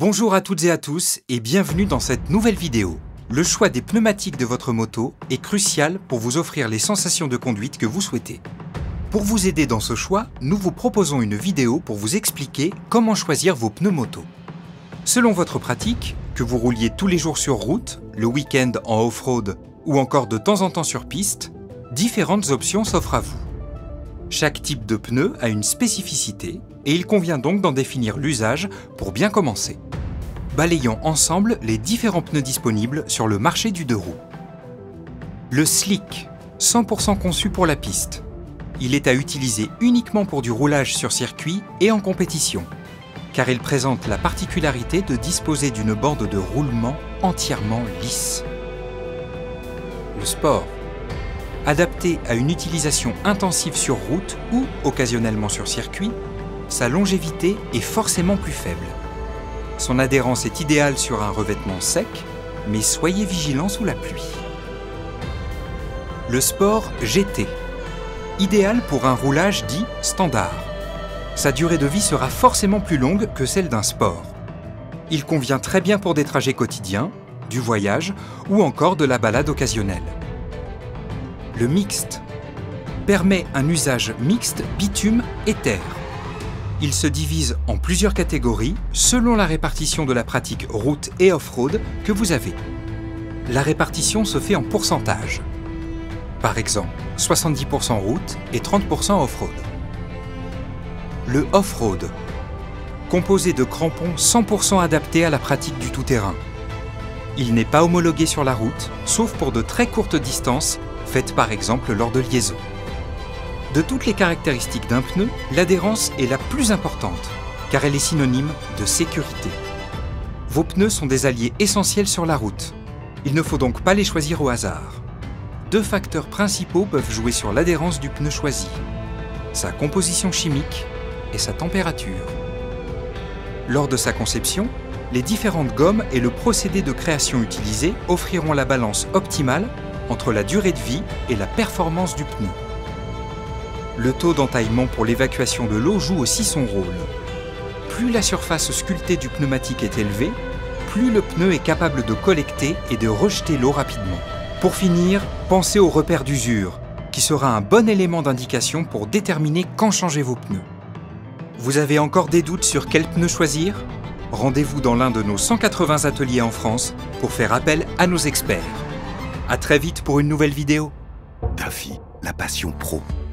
Bonjour à toutes et à tous et bienvenue dans cette nouvelle vidéo. Le choix des pneumatiques de votre moto est crucial pour vous offrir les sensations de conduite que vous souhaitez. Pour vous aider dans ce choix, nous vous proposons une vidéo pour vous expliquer comment choisir vos pneus moto. Selon votre pratique, que vous rouliez tous les jours sur route, le week-end en off-road ou encore de temps en temps sur piste, différentes options s'offrent à vous. Chaque type de pneu a une spécificité et il convient donc d'en définir l'usage pour bien commencer. Balayons ensemble les différents pneus disponibles sur le marché du deux roues. Le Slick, 100% conçu pour la piste. Il est à utiliser uniquement pour du roulage sur circuit et en compétition, car il présente la particularité de disposer d'une bande de roulement entièrement lisse. Le Sport, adapté à une utilisation intensive sur route ou occasionnellement sur circuit, sa longévité est forcément plus faible. Son adhérence est idéale sur un revêtement sec, mais soyez vigilants sous la pluie. Le Sport GT, idéal pour un roulage dit standard. Sa durée de vie sera forcément plus longue que celle d'un Sport. Il convient très bien pour des trajets quotidiens, du voyage ou encore de la balade occasionnelle. Le Mixte permet un usage mixte bitume et terre. Il se divise en plusieurs catégories selon la répartition de la pratique route et off-road que vous avez. La répartition se fait en pourcentage. Par exemple, 70% route et 30% off-road. Le off-road, composé de crampons 100% adaptés à la pratique du tout-terrain. Il n'est pas homologué sur la route, sauf pour de très courtes distances, faites par exemple lors de liaisons. De toutes les caractéristiques d'un pneu, l'adhérence est la plus importante, car elle est synonyme de sécurité. Vos pneus sont des alliés essentiels sur la route. Il ne faut donc pas les choisir au hasard. Deux facteurs principaux peuvent jouer sur l'adhérence du pneu choisi: sa composition chimique et sa température. Lors de sa conception, les différentes gommes et le procédé de création utilisé offriront la balance optimale entre la durée de vie et la performance du pneu. Le taux d'entaillement pour l'évacuation de l'eau joue aussi son rôle. Plus la surface sculptée du pneumatique est élevée, plus le pneu est capable de collecter et de rejeter l'eau rapidement. Pour finir, pensez au repère d'usure, qui sera un bon élément d'indication pour déterminer quand changer vos pneus. Vous avez encore des doutes sur quel pneu choisir? Rendez-vous dans l'un de nos 180 ateliers en France pour faire appel à nos experts. À très vite pour une nouvelle vidéo. Duffy, la passion pro.